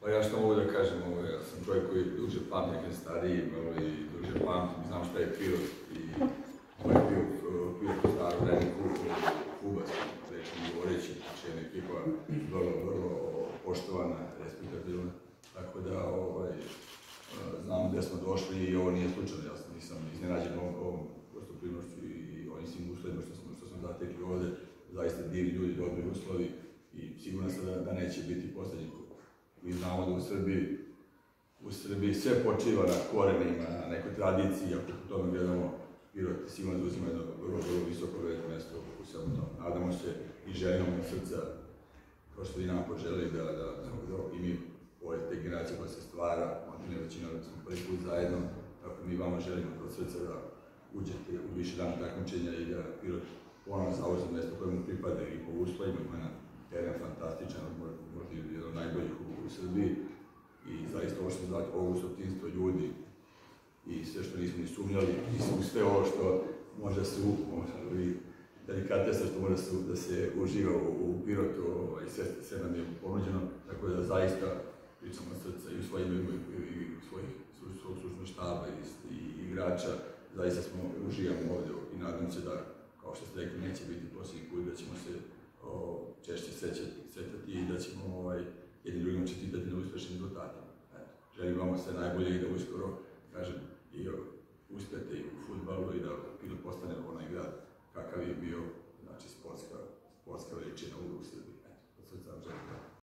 Pa ja što mogu da kažem, ja sam čovjek koji duže pamti, nekaj stariji, duže pamti, znam šta je Pirot i Pirot u staro vreme Kubarskom, rečem govoreći, znači jedna ekipa vrlo poštovana, respektabilna, tako da znam gde smo došli i ovo nije slučajno, ja nisam iznenađen ovom gostoprimnošću i ovim svim uslovima što smo zatekli ovde, zaista divni ljudi, dobri uslovi i siguran sam da neće biti poslednji put. Mi znamo da u Srbiji sve počiva na korenima, na nekoj tradiciji, ako po tome gledamo, Pirot sigurno da uzima jedno vrlo visoko mesto u svemu tome. Nadamo se i želimo na srca, kao što i nam poželi da i mi, ove te generacije koja se stvara, onda većina smo prvi put zajedno, tako mi vama želimo od srca da uđete u više dana takmičenja i da Pirot ponovno zauzme mesto koje mu pripada i po uslovima, ima na teren fantastičan, možda jedan od najboljih u Srbiji i zaista ovo što zvati ovo suštinstvo ljudi i sve što nismo ni sumnjali i sve ovo što možda se delikatesa što može da se uživa u Pirotu i sve nam je ponuđeno, tako da zaista pričamo od srca i u svojim i svog stručnog štaba i igrača, zaista smo uživamo ovde i nadam se da, kao što ste rekli, neće biti posljednji put, da ćemo se češće setati i da ćemo jedni drugima čestitati na uspešnim rezultatima. Želim vam sve najbolje i da uskoro, kažem, i uspete i u fudbalu i da Pirot postane onaj grad kakav je bio, znači sportska veličina u Srbiji. Od srca vam želim.